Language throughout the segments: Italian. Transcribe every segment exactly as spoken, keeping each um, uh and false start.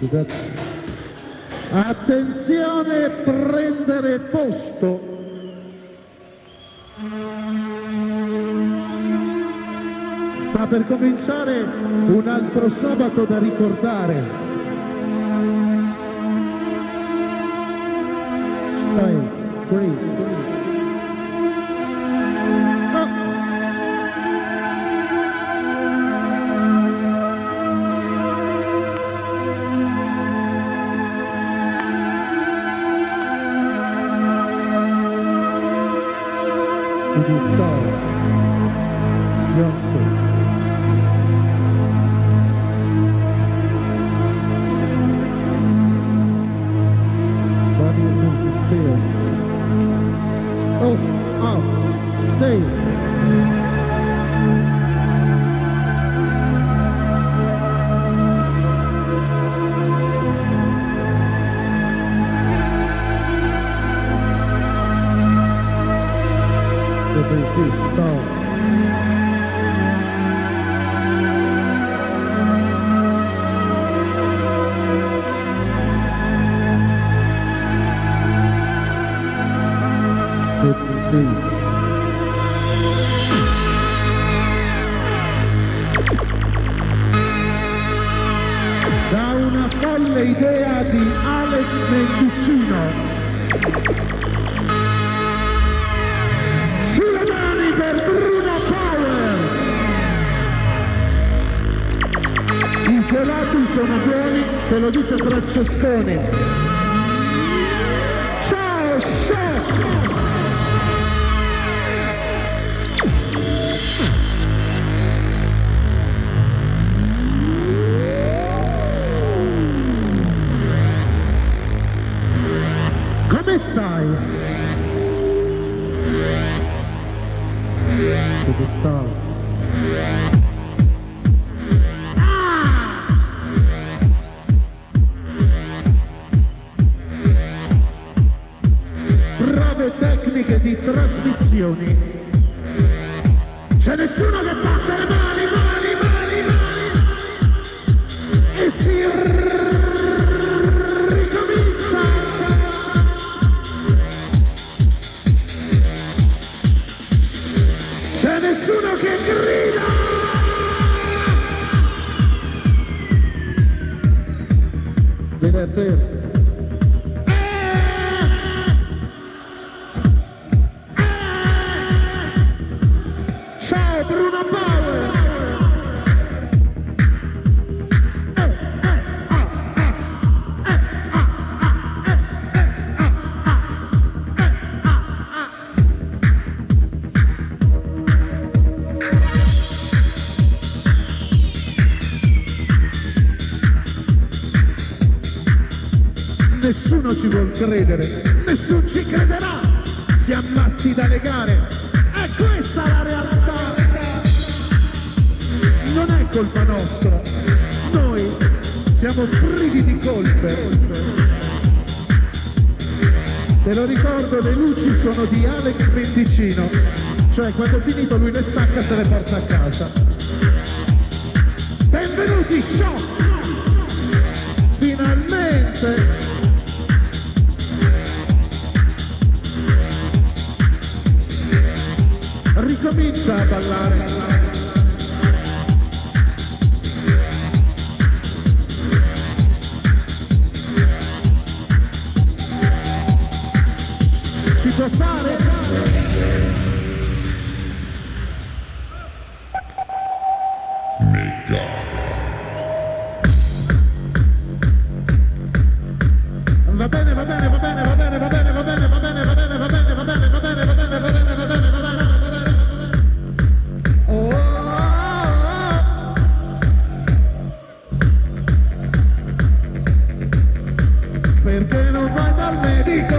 Attenzione, prendere posto. Sta per cominciare un altro sabato da ricordare. Stai, qui, qui. Da una folle idea di Alex Mendicino. Sulle mani per Bruno Power. I gelati sono buoni, te lo dice Francescone. Ciao, chef! Come stai? Dove stai? Ah! Prove tecniche di trasmissioni. C'è nessuno che batte le mani, mani, mani, mani! E si ricomincia! C'è nessuno che grida! Viene a te. Eh! Eh! Ciao Bruno Power! Eh, eh, ah, ah, eh, ah, ah, eh, eh, ah, ah, eh, ah, ah. Nessuno ci vuol credere, nessuno ci crederà, si ammatti da legare, è questa la realtà, non è colpa nostra, noi siamo privi di colpe, te lo ricordo, le luci sono di Alex Mendicino, cioè quando è finito lui le stacca se le porta a casa. Benvenuti show, finalmente! Ricomincia a ballare. Si può fare? Va bene, va bene, va bene, va bene, va bene, va bene, va bene, va bene, va bene, va bene, va bene, va bene, va bene, va bene, va bene, va bene. Perché non vai dal medico?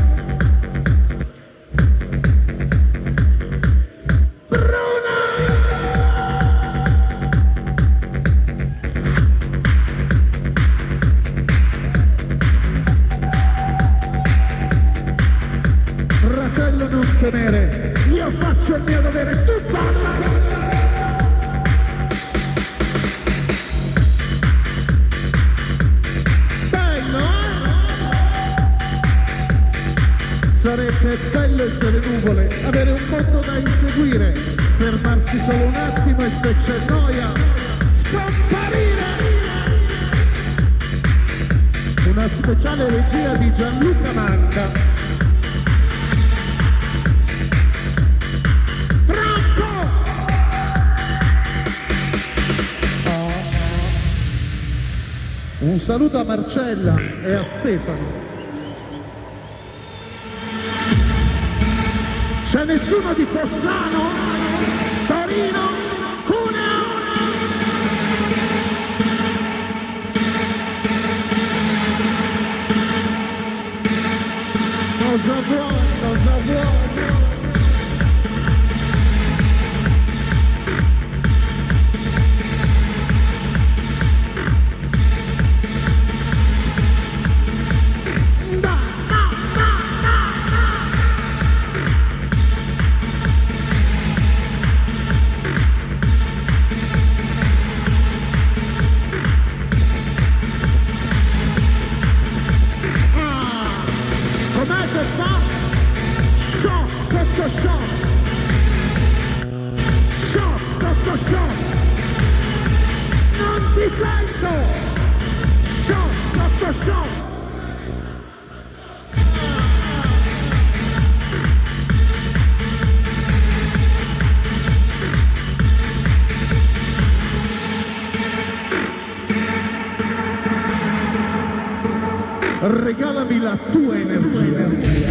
Bruno! Fratello, non temere, io faccio il mio dovere, tu parla! Sarebbe bello essere nuvole, avere un mondo da inseguire, fermarsi solo un attimo e se c'è noia, scomparire! Una speciale regia di Gianluca Manca. Franco! Oh. Un saluto a Marcella e a Stefano. C'è nessuno di Fossano, Torino, Cuneo? Cosa vuoi, cosa vuoi? Regalami la tua energia.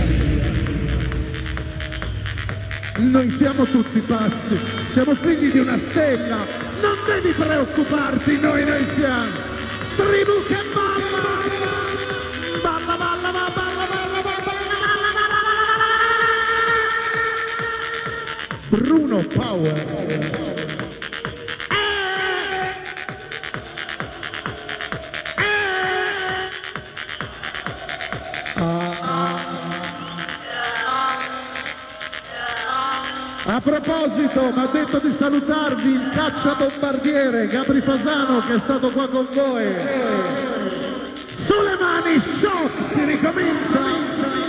Noi siamo tutti pazzi, siamo figli di una stella, non devi preoccuparti, noi noi siamo tribù che balla, balla, balla, balla, balla, balla, balla, Bruno Power. A proposito, mi ha detto di salutarvi il cacciabombardiere Gabri Fasano che è stato qua con voi. Sulle mani, shock, si ricomincia.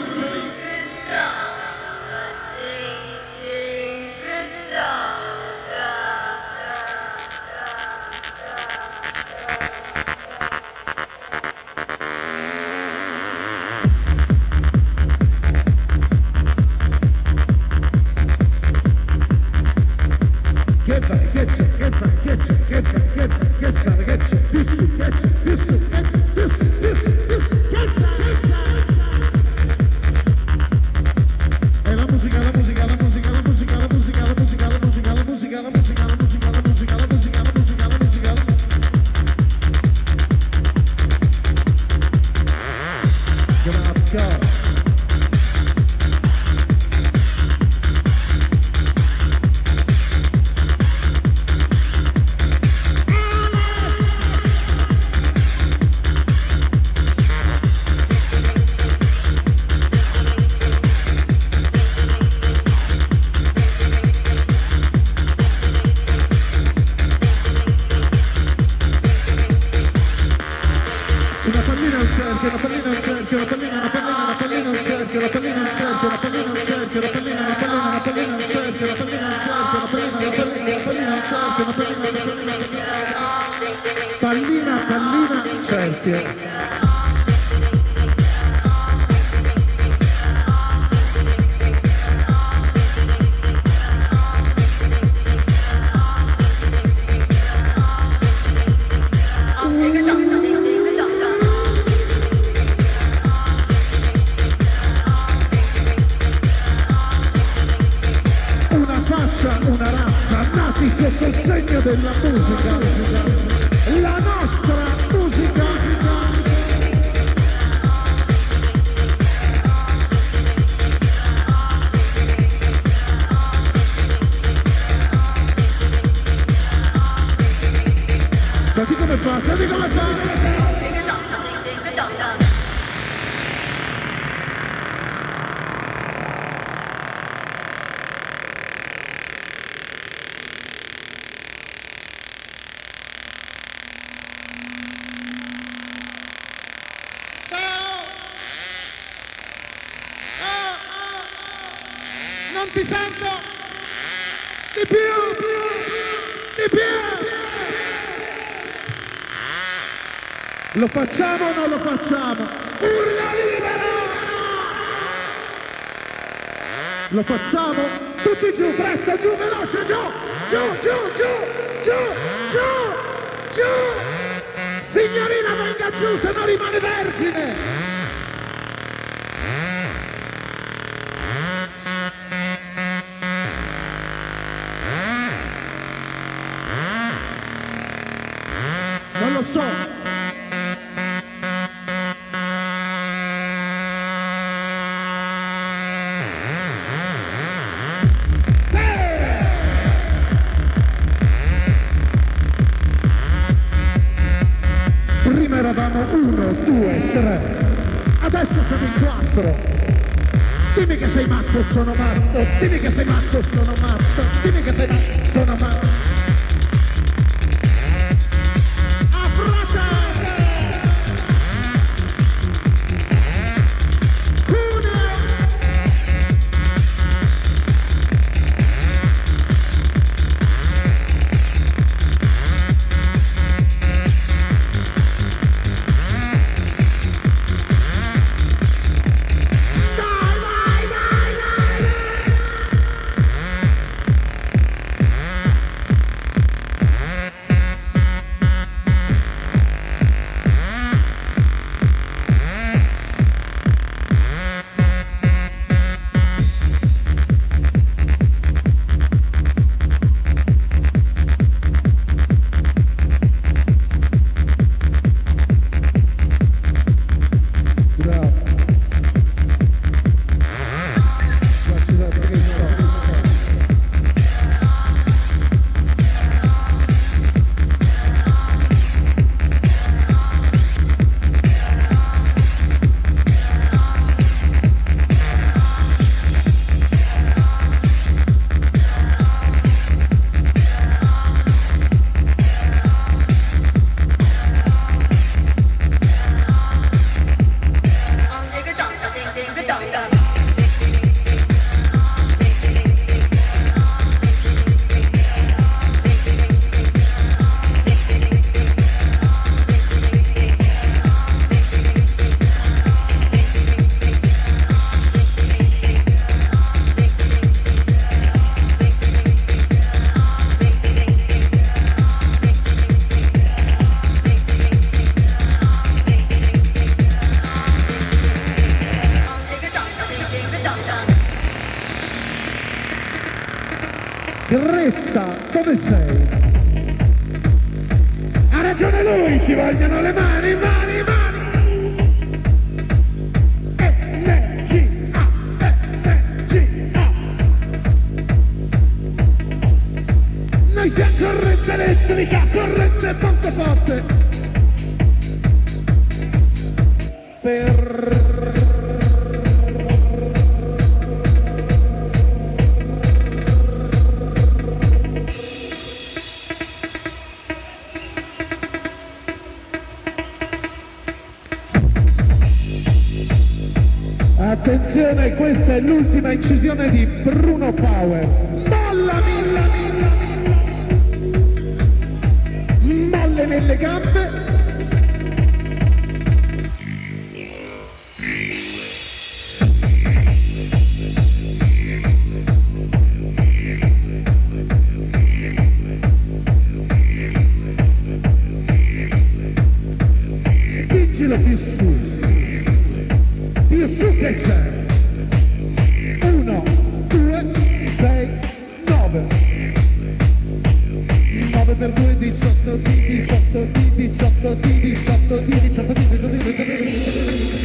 Pallina, pallina, cerchio. Una razza nati sotto il segno della musica, la nostra musica. Non ti sento! Di più! Di più! Lo facciamo o non lo facciamo? Urla libero! Lo facciamo? Tutti giù, presto, giù, veloce, giù! Giù, giù, giù, giù, giù, giù! Signorina, venga giù, se no rimane vergine! Non lo so. Prima eravamo uno, due, tre, adesso siamo in quattro. Dimmi che sei matto e sono matto, dimmi che sei matto e sono matto, dimmi che sei matto e sono matto. Resta, dove sei? Ha ragione lui, ci vogliono le mani, mani, mani! N G A, N G A. Noi siamo corrente elettrica, corrente molto forte. Per... Attenzione, questa è l'ultima incisione di Bruno Power. Molla, molla, molla, molle nelle gambe. Spingilo più su. Più su che c'è? Uno, due, sei, nove. Nove per due, diciotto, di diciotto, di diciotto, di diciotto, di diciotto, di diciotto, di diciotto.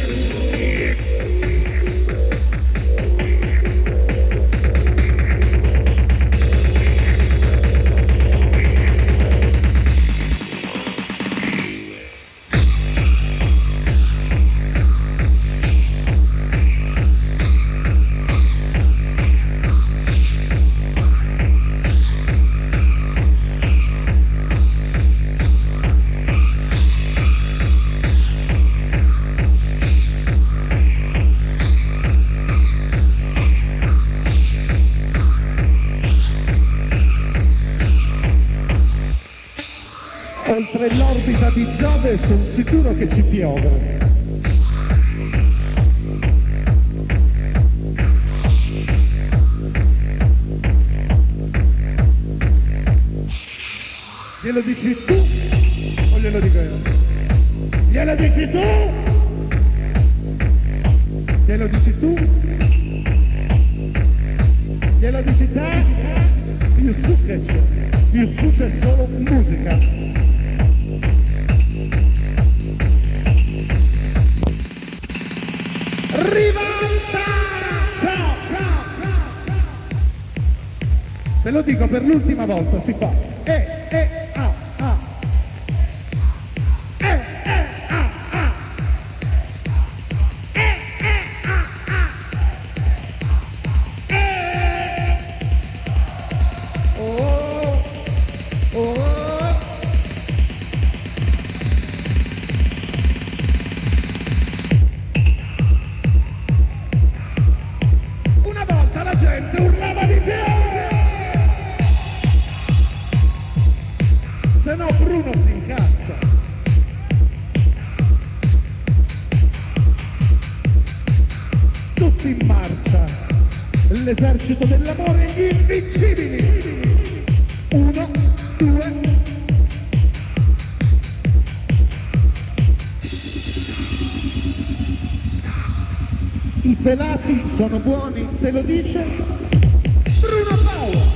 di Giove sono sicuro che ci piove. Glielo dici tu o glielo dico io? Glielo dici tu? Glielo dici tu? Glielo dici te? Io su che c'è? Io su c'è solo musica. Rivolta! Ciao, ciao, ciao, ciao! Te lo dico per l'ultima volta, si fa. Eh, eh, ah, ah. Eh, eh, ah, ah. Eh, eh, ah, ah. Eh. Oh, oh. Una volta la gente urlava di più! Se no Bruno si incazza. Tutti in marcia, l'esercito dell'amore, gli invincibili. Uno, due. I pelati sono buoni, te lo dice Bruno Paolo.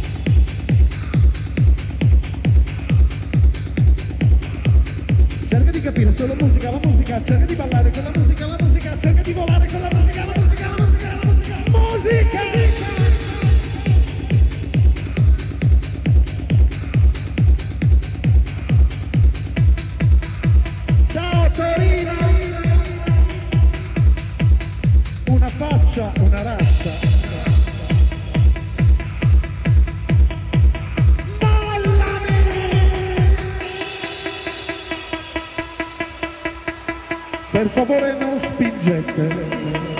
Cerca di capire solo musica, la musica, cerca di ballare con la musica, la musica, cerca di volare con la musica, la musica, la musica, la musica, musica! Ciao Torino! Una faccia, una razza. Per favore non spingete.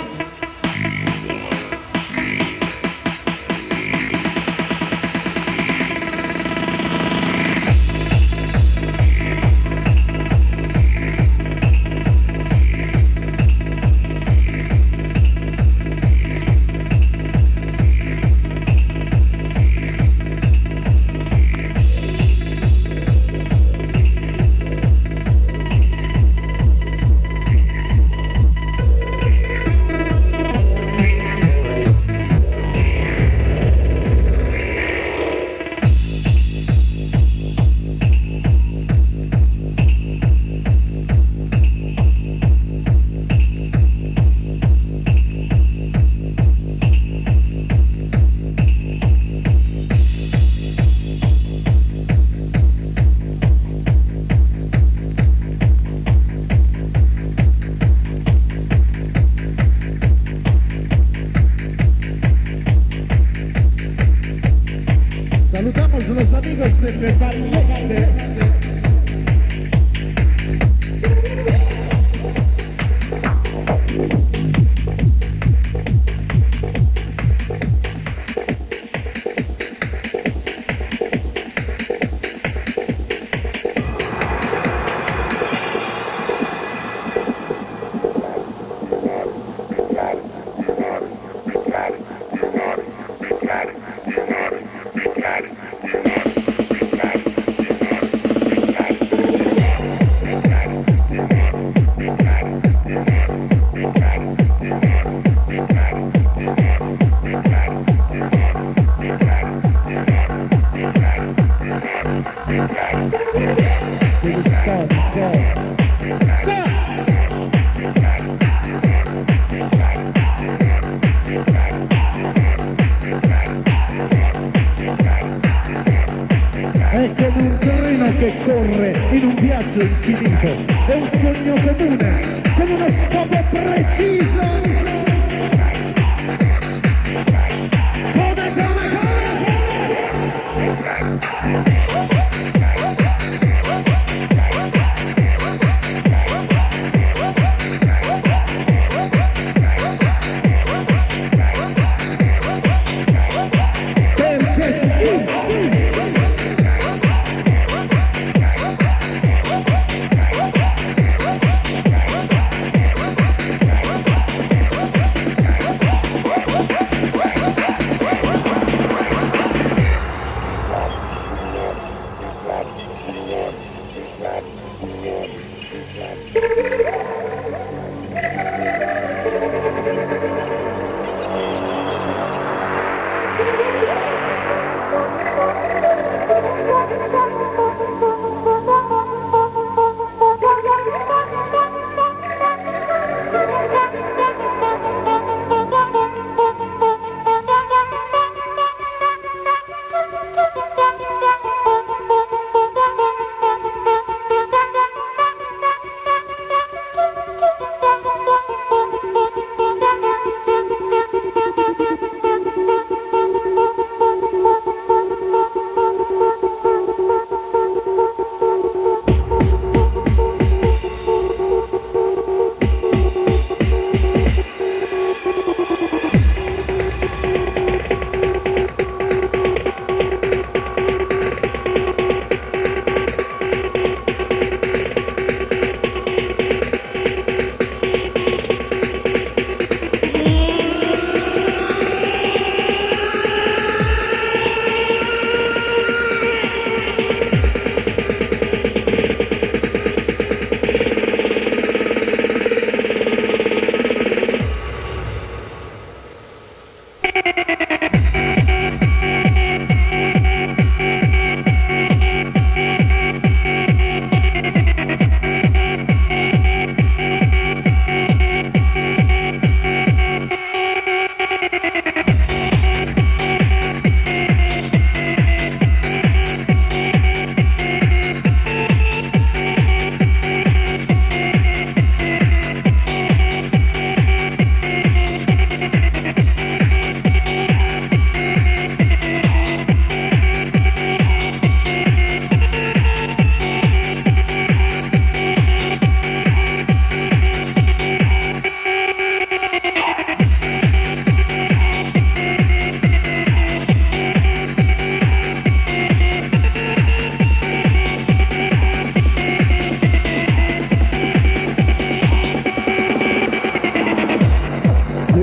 Saludamos los amigos de Vallecate. È come un treno che corre in un viaggio infinito, è un sogno comune, con uno scopo preciso. Come, come, perché sì, sì.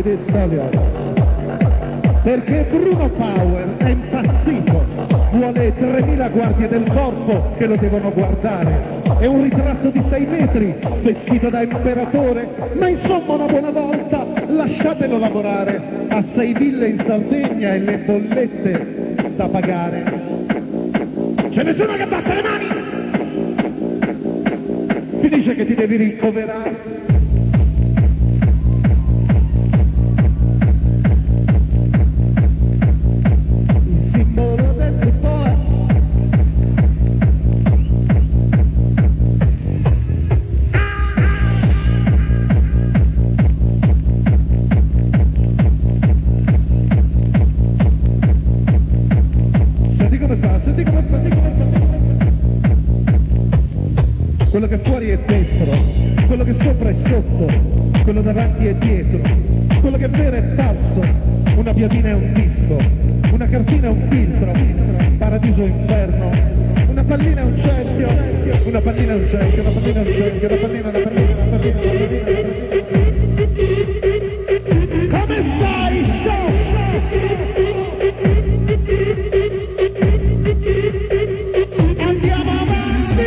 Kids Stallion. Perché Bruno Power è impazzito, vuole tremila guardie del corpo che lo devono guardare. È un ritratto di sei metri, vestito da imperatore, ma insomma una buona volta lasciatelo lavorare. Ha sei ville in Sardegna e le bollette da pagare. C'è nessuno che batte le mani! Finisce che ti devi ricoverare. Quello che fuori è dentro, quello che sopra è sotto, quello davanti è dietro, quello che è vero è falso, una piadina è un disco, una cartina è un filtro, paradiso è inferno, una pallina è un cerchio, una pallina è un cerchio, una pallina è un cerchio, una pallina, una pallina, una pallina, una pallina, una pallina. Come stai, show? Andiamo avanti!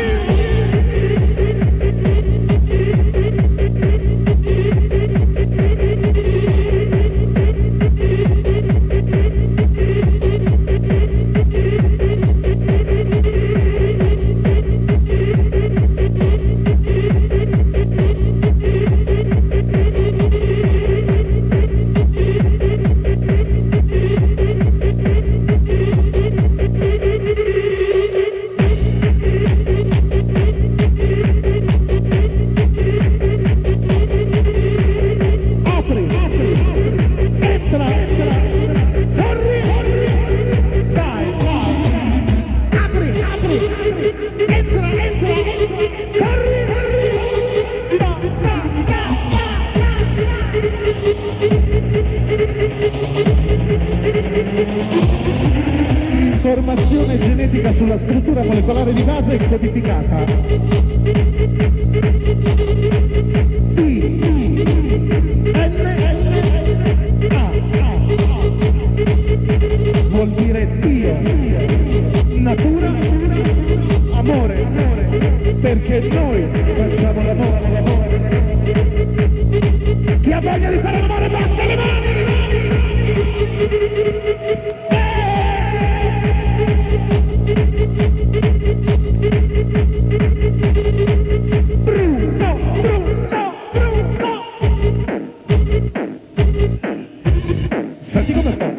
Informazione genetica sulla struttura molecolare di base è codificata. I, N, A, vuol dire Dio, natura, amore, perché noi facciamo l'amore, l'amore. Chi ha voglia di fare l'amore batte le mani! Bruno, Bruno, Bruno! Senti come fa?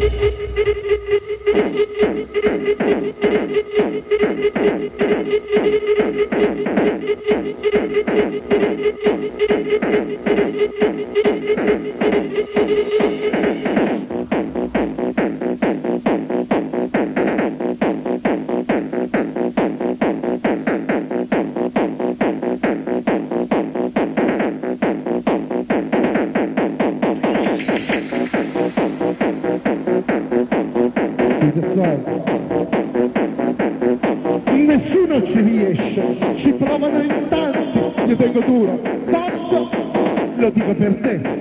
Nessuno ci riesce, ci provano in tanti, io tengo duro, tanto lo dico per te.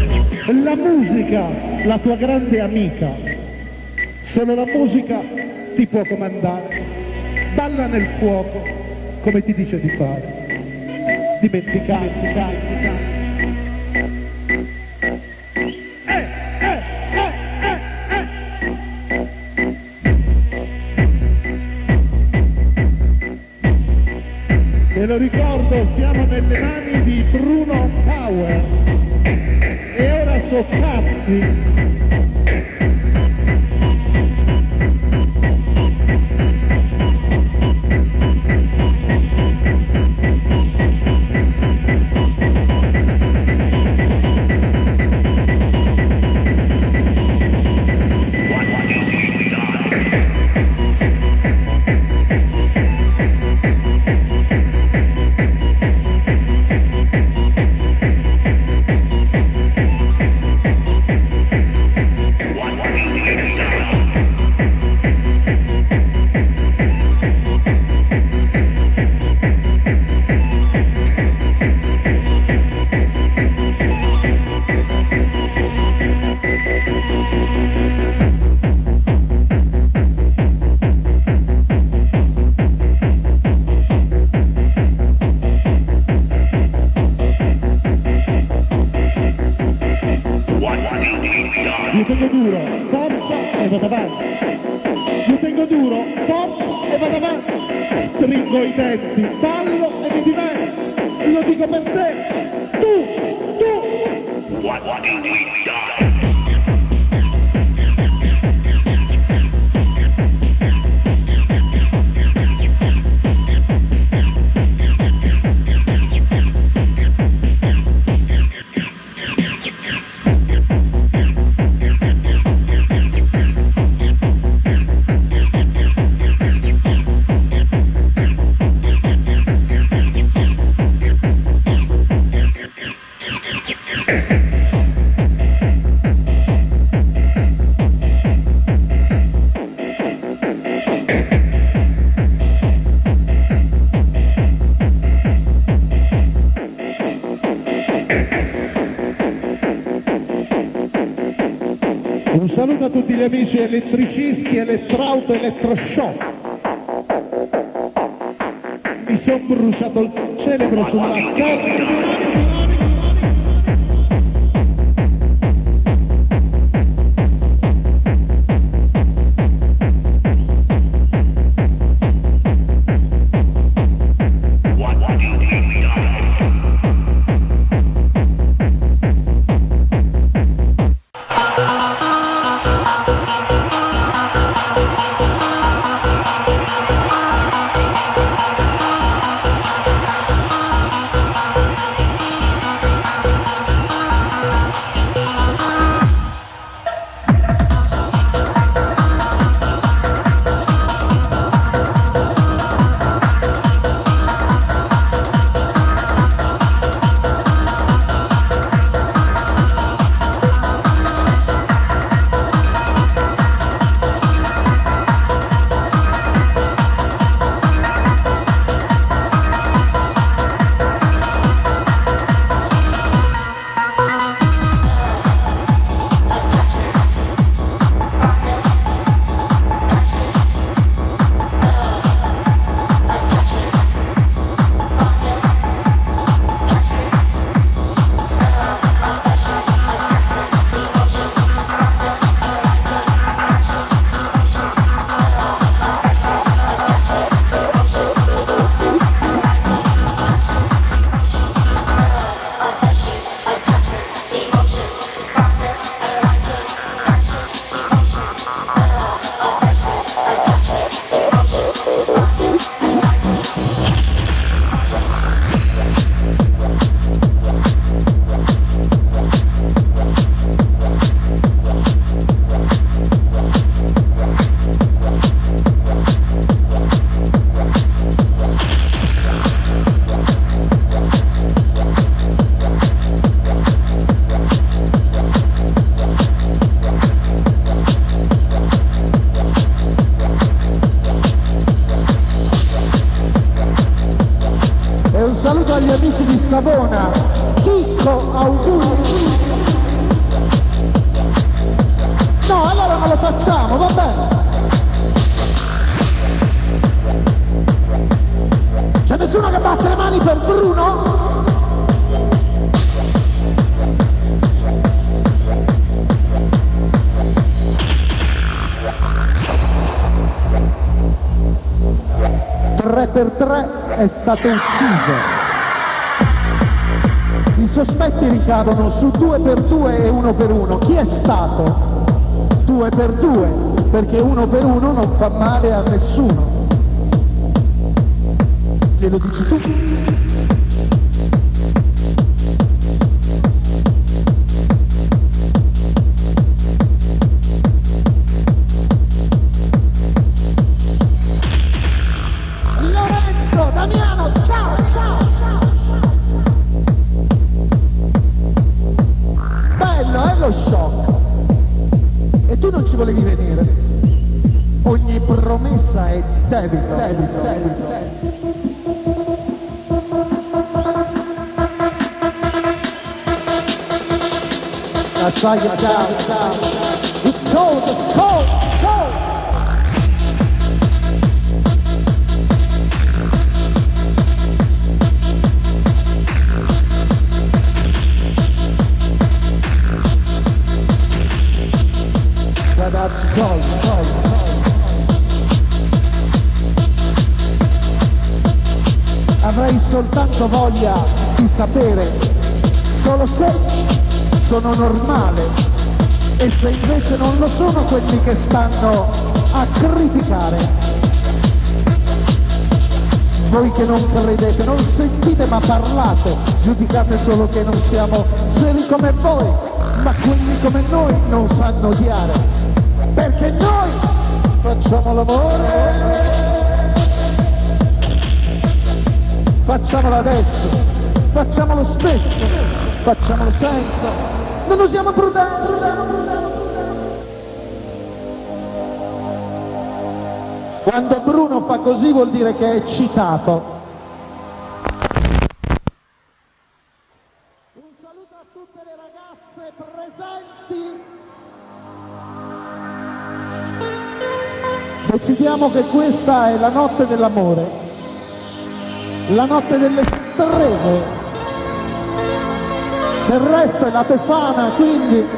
La musica, la tua grande amica, solo la musica ti può comandare. Balla nel fuoco come ti dice di fare. Dimenticare, dimenticare. Eh, eh, eh, eh, eh. Ve lo ricordo, siamo nelle mani di Bruno Power. E ora so cazzi. Io tengo duro, forza e vado avanti. Io tengo duro, forza e vado avanti. Stringo i denti, ballo e mi diverto. Lo dico per te. Tu, tu. What, what do we die? Un saluto a tutti gli amici elettricisti, elettrauto, elettroshock. Mi son bruciato il cerebro sulla carta. Saluto agli amici di Savona, Chicco, auguri. No, allora non lo facciamo, va bene. per Bruno. tre per tre è stato ucciso. I sospetti ricadono su due per due e uno per uno. Chi è stato? due per due, perché uno per uno non fa male a nessuno. Glielo dici tu? Lorenzo, Damiano, ciao, ciao, ciao, ciao. Bello, è lo shock. E tu non ci volevi venire. Ogni promessa è debito, debito, debito, debito. Lasciaglia, ciao, ciao. It's cold, it's cold, it's cold. Ragazzi, gol, gol, gol. Avrei soltanto voglia di sapere solo se sono normale e se invece non lo sono quelli che stanno a criticare. Voi che non credete, non sentite ma parlate, giudicate solo che non siamo seri come voi, ma quelli come noi non sanno odiare, perché noi facciamo l'amore, facciamolo adesso, facciamolo spesso, facciamolo senza, non usiamo prudenza. Quando Bruno fa così vuol dire che è eccitato. Un saluto a tutte le ragazze presenti. Decidiamo che questa è la notte dell'amore, la notte delle streghe. Del resto è la Tefana, quindi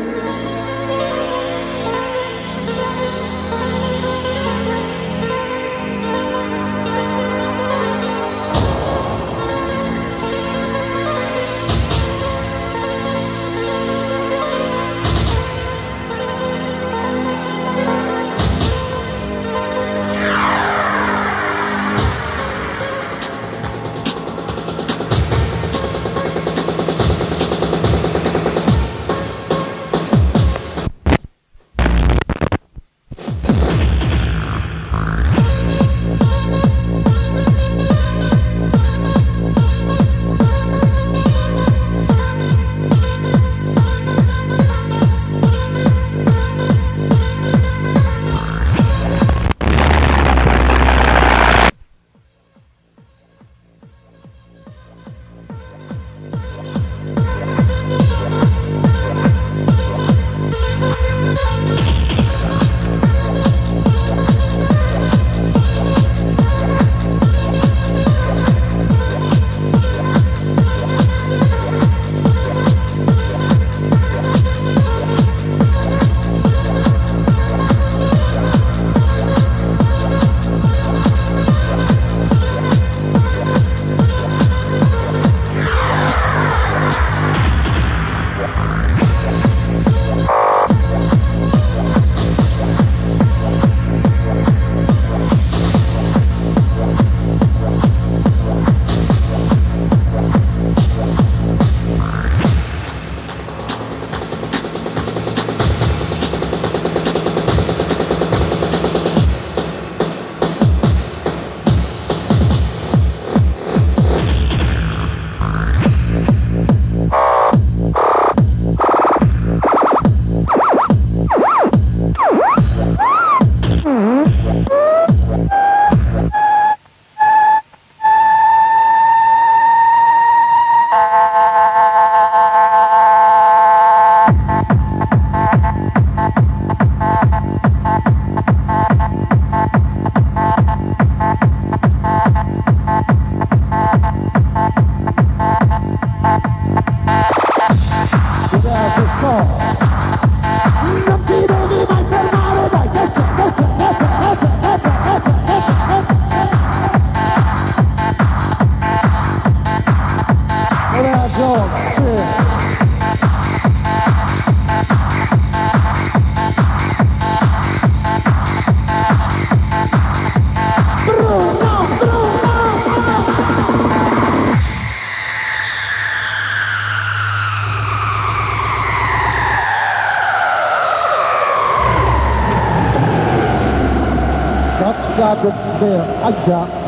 God, it's there. I got.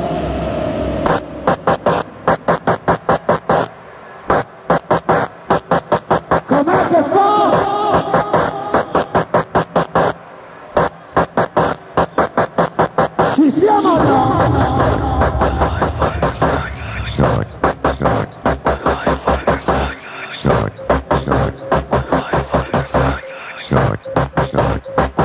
Com'è che fa? Ci siamo o no? Suck, suck, suck, suck, suck, suck.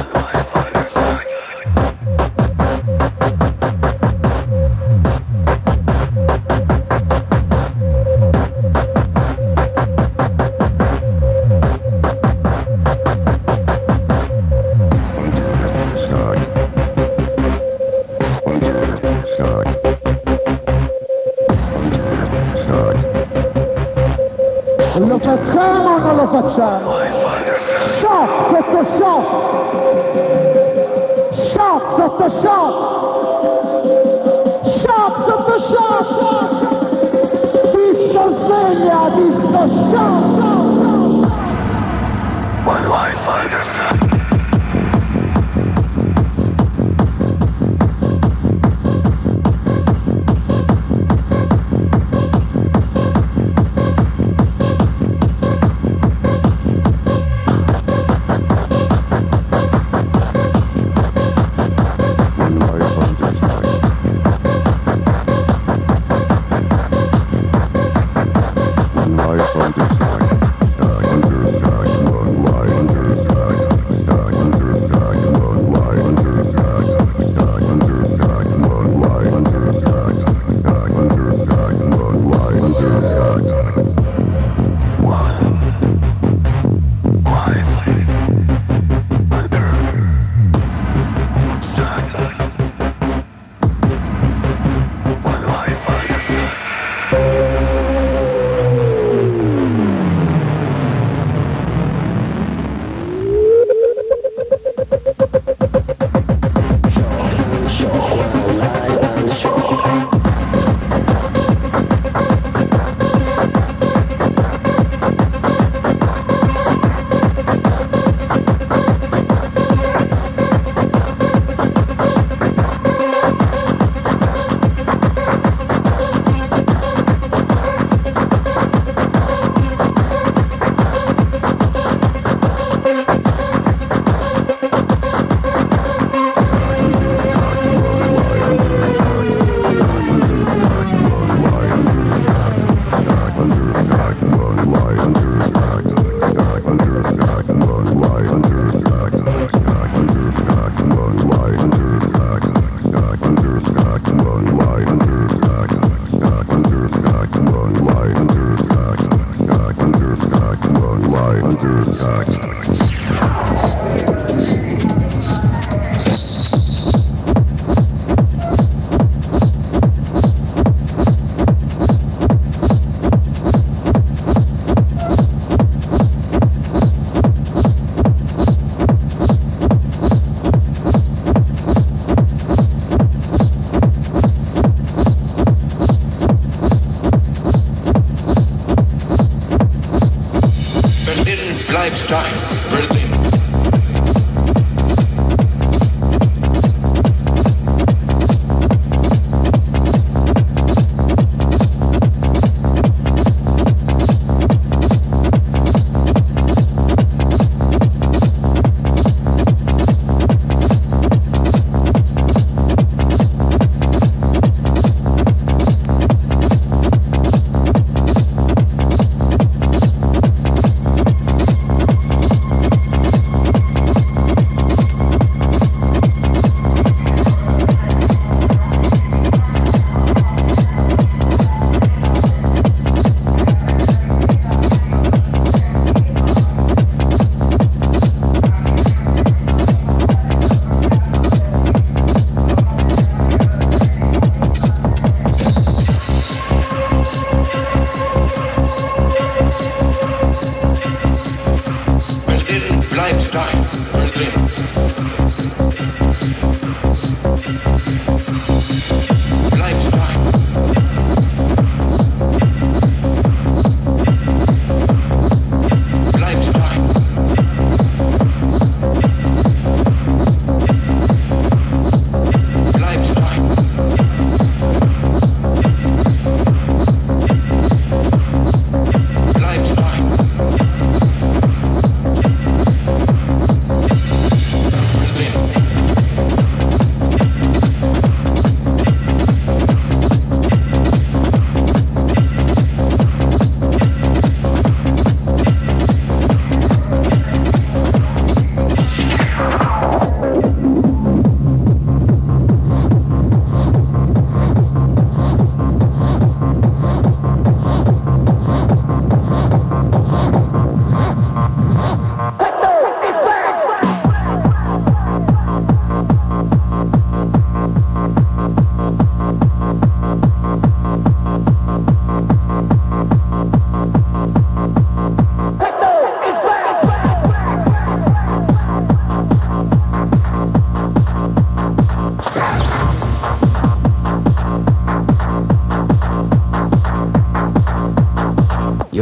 Lo facciamo o non lo facciamo? Shock sotto shock! Shock sotto shock! Shock sotto shock! Disco sveglia, disco shock! One life under sun.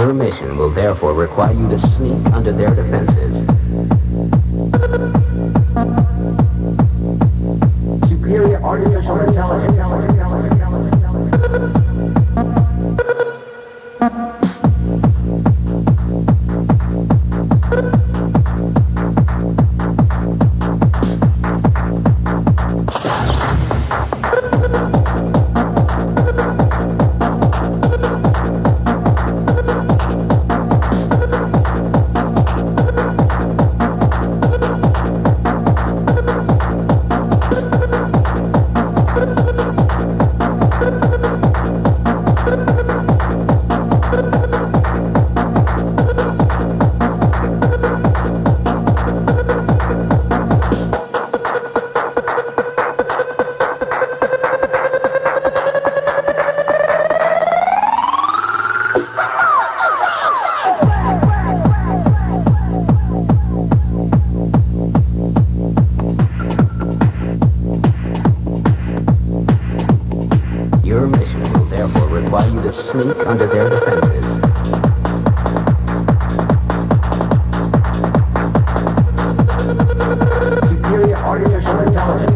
Your mission will therefore require you to sneak under their defenses. Superior artificial intelligence. Sneak under their defenses. Superior artificial intelligence.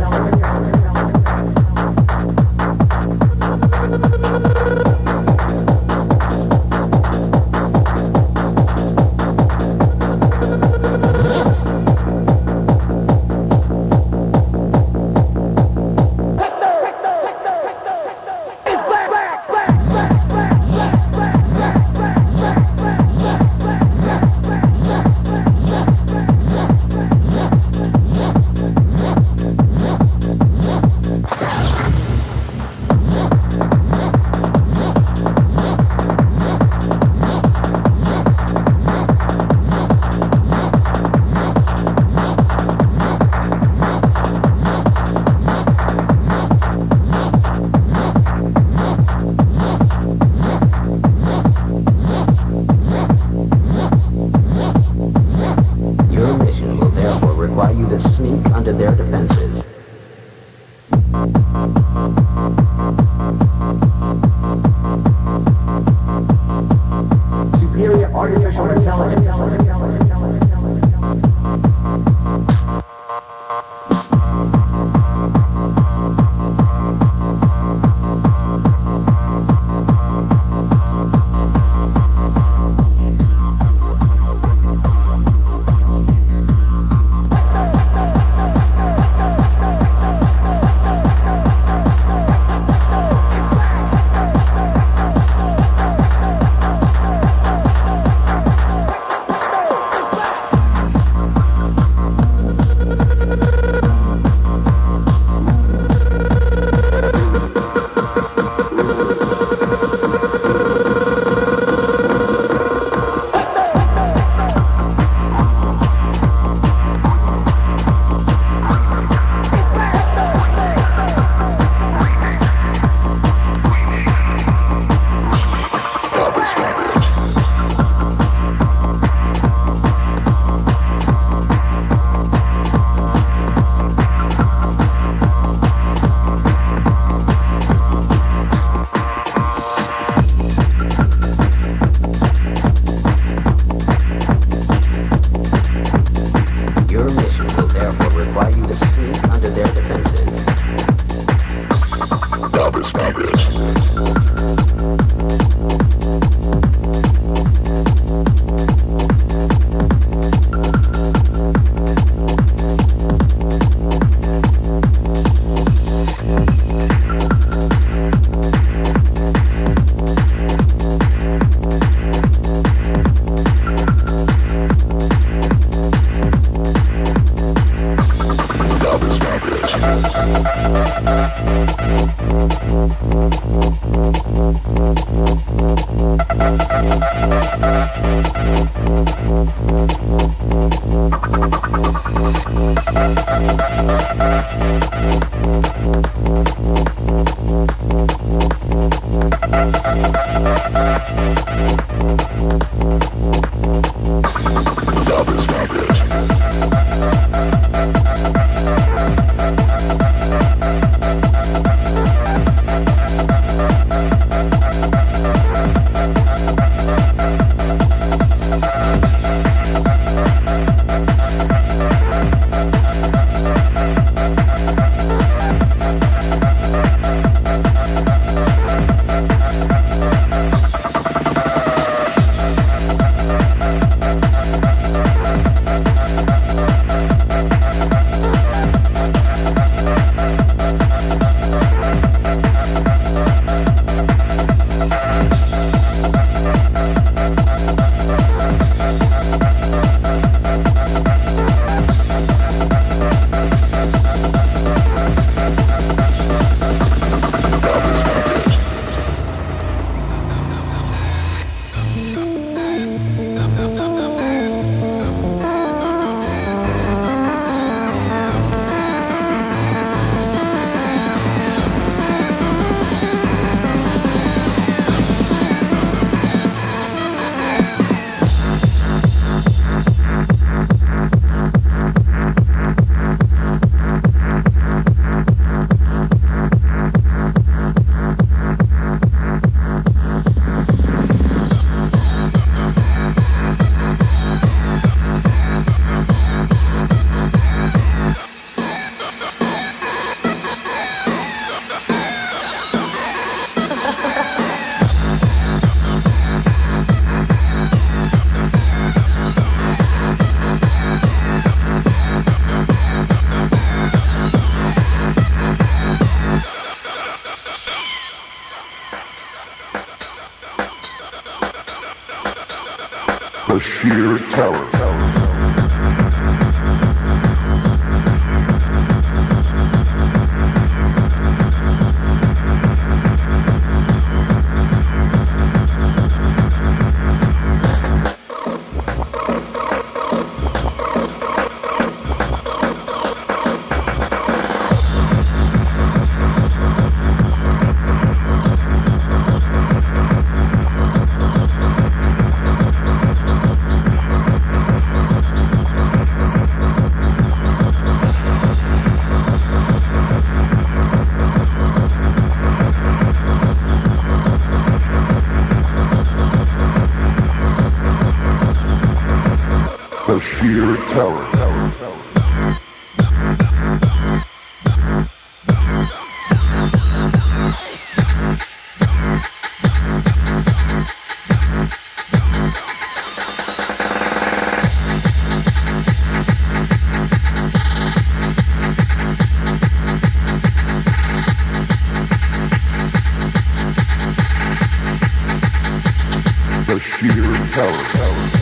terror.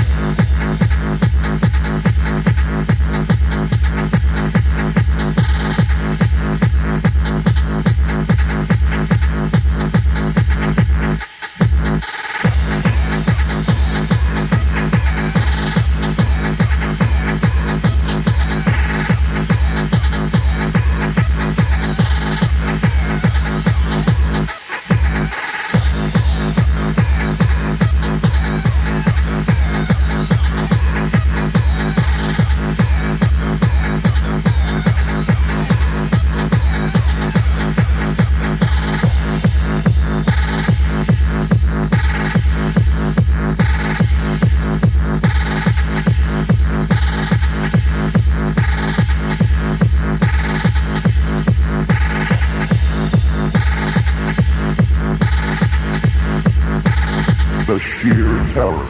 The sheer terror.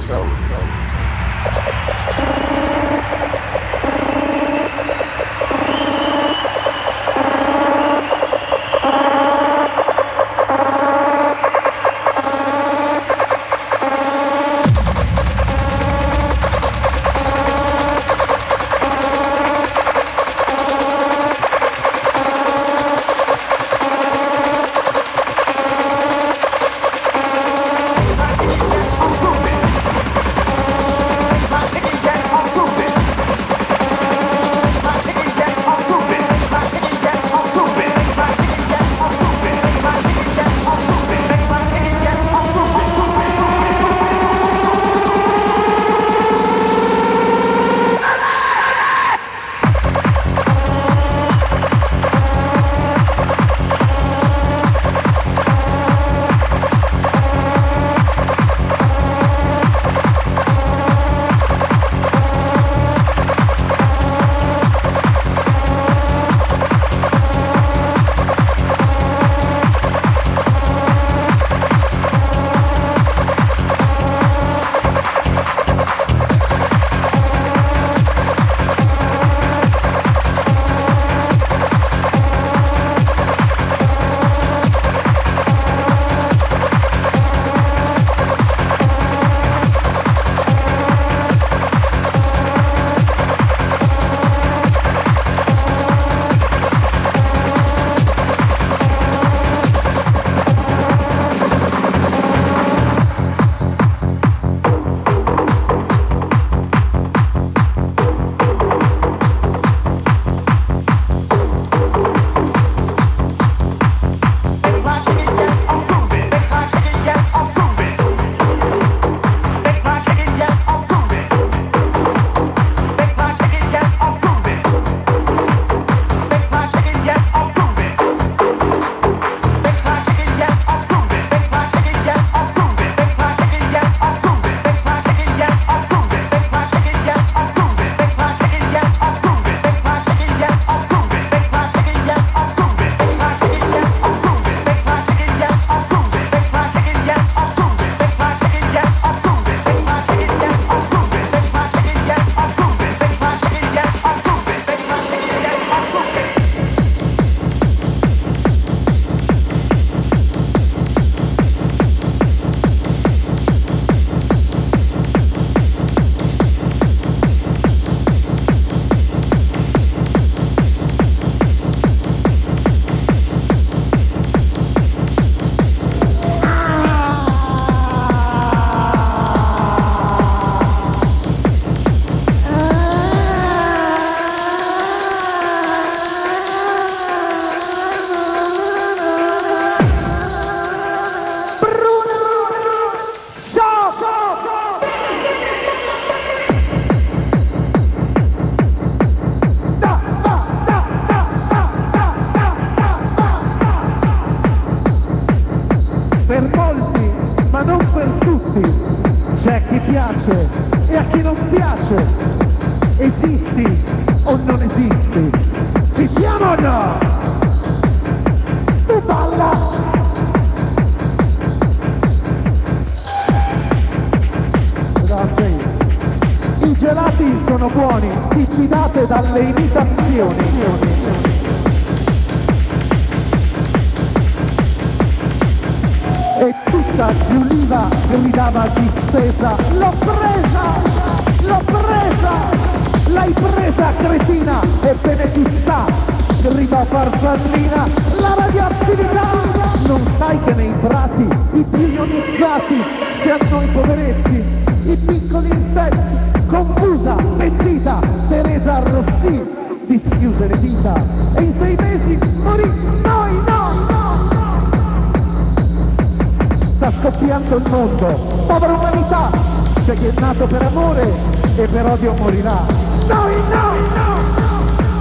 piace e a chi non piace. Esisti o non esisti? Ci siamo o no? Tu balla! Grazie. I gelati sono buoni, diffidate dalle imitazioni. E tutta Giuliva grida chiama distesa, l'ho presa, l'ho presa, l'hai presa cretina, ebbene ti sta, grida farfallina, la radioattività, non sai che nei prati, i più ionizzati, che a noi poveretti, i piccoli insetti, confusa, pentita, Teresa Rossi, dischiuse le dita, e in sei mesi morì, noi, noi, no, no. Sta scoppiando il mondo, povera umanità, c'è chi è nato per amore e per odio morirà, noi, noi, no, no.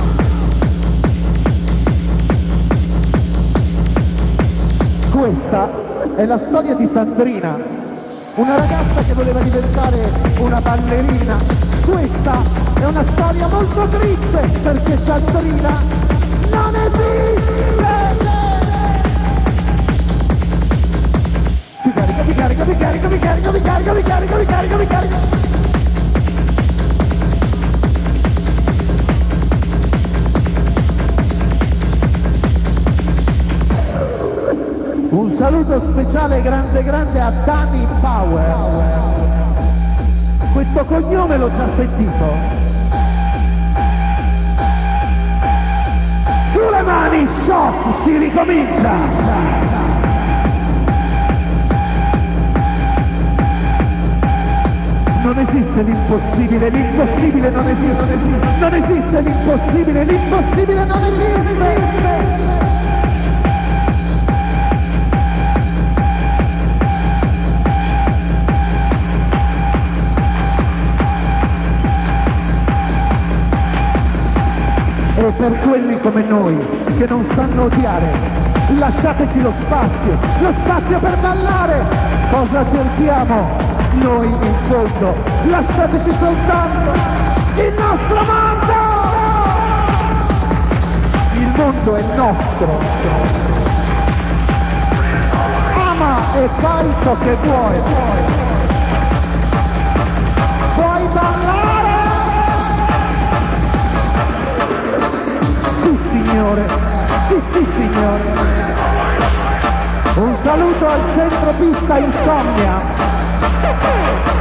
Questa è la storia di Sandrina, una ragazza che voleva diventare una ballerina. Questa è una storia molto triste perché Sandrina non esiste! Mi carica, mi carica, mi carica, mi carica, mi carica, mi carica, mi carica, mi carica! Un saluto speciale grande grande a Danny Power. Questo cognome l'ho già sentito. Sulle mani, shock, si ricomincia. Non esiste l'impossibile, l'impossibile non esiste, non esiste, non esiste l'impossibile, l'impossibile non esiste. E per quelli come noi che non sanno odiare, lasciateci lo spazio, lo spazio per ballare. Cosa cerchiamo? Noi in fondo, lasciateci soltanto il nostro mondo! Il mondo è nostro. Ama e fai ciò che vuoi. Vuoi ballare? Sì signore, sì sì signore. Un saluto al centro pista Insomnia.